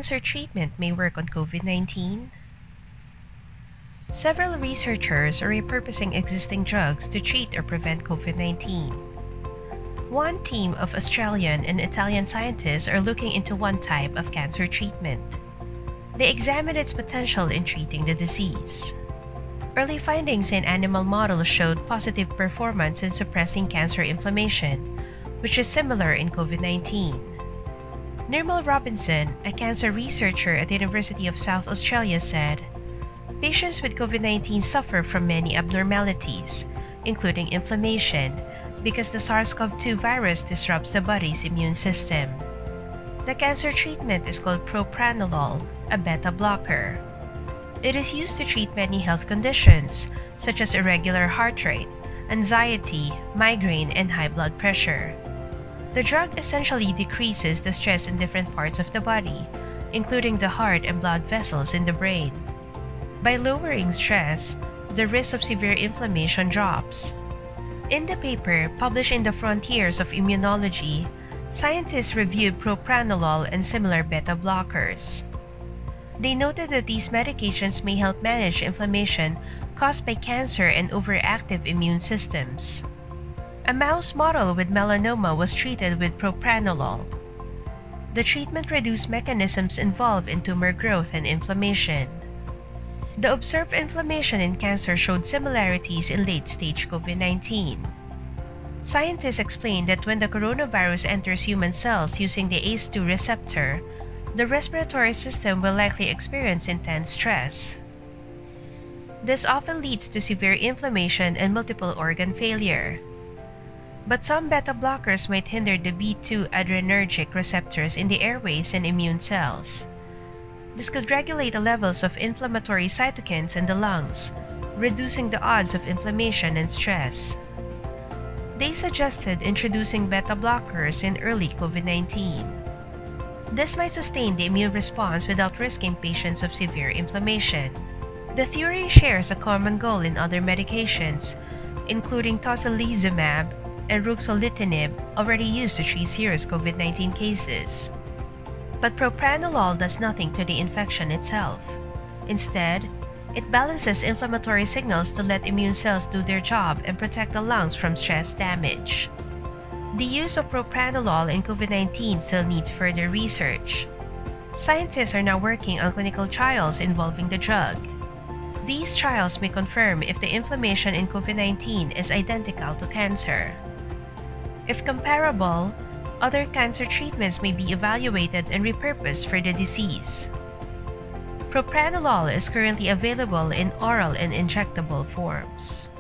cancer treatment may work on COVID-19? Several researchers are repurposing existing drugs to treat or prevent COVID-19. One team of Australian and Italian scientists are looking into one type of cancer treatment. They examined its potential in treating the disease. Early findings in animal models showed positive performance in suppressing cancer inflammation, which is similar in COVID-19. Nirmal Robinson, a cancer researcher at the University of South Australia, said, "Patients with COVID-19 suffer from many abnormalities, including inflammation, because the SARS-CoV-2 virus disrupts the body's immune system. The cancer treatment is called propranolol, a beta blocker. It is used to treat many health conditions, such as irregular heart rate, anxiety, migraine, and high blood pressure. The drug essentially decreases the stress in different parts of the body, including the heart and blood vessels in the brain. By lowering stress, the risk of severe inflammation drops." In the paper, published in the Frontiers of Immunology, scientists reviewed propranolol and similar beta blockers. They noted that these medications may help manage inflammation caused by cancer and overactive immune systems. A mouse model with melanoma was treated with propranolol. The treatment reduced mechanisms involved in tumor growth and inflammation. The observed inflammation in cancer showed similarities in late-stage COVID-19. Scientists explained that when the coronavirus enters human cells using the ACE2 receptor, the respiratory system will likely experience intense stress. This often leads to severe inflammation and multiple organ failure. But some beta blockers might hinder the B2 adrenergic receptors in the airways and immune cells. This could regulate the levels of inflammatory cytokines in the lungs, reducing the odds of inflammation and stress. They suggested introducing beta blockers in early COVID-19. This might sustain the immune response without risking patients of severe inflammation. The theory shares a common goal in other medications, including tocilizumab and ruxolitinib, already used to treat serious COVID-19 cases. But propranolol does nothing to the infection itself. Instead, it balances inflammatory signals to let immune cells do their job and protect the lungs from stress damage. The use of propranolol in COVID-19 still needs further research. Scientists are now working on clinical trials involving the drug. These trials may confirm if the inflammation in COVID-19 is identical to cancer. If comparable, other cancer treatments may be evaluated and repurposed for the disease. Propranolol is currently available in oral and injectable forms.